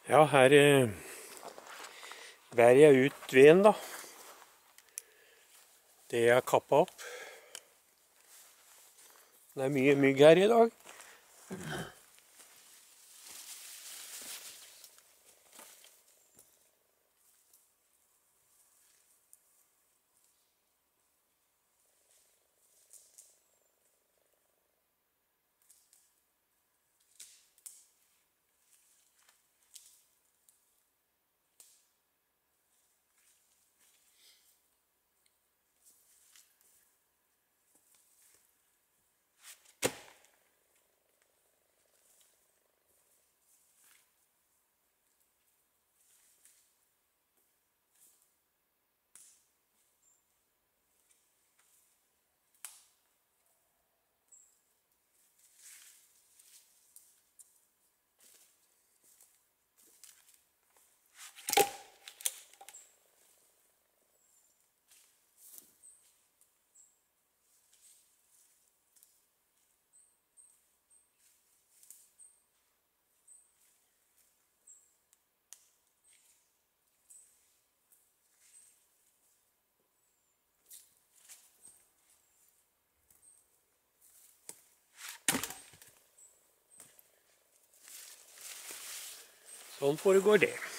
Ja, her bærer jeg ut veden da. Det jeg har kappet opp. Det er mye mygg her i dag. Sånn foregår det.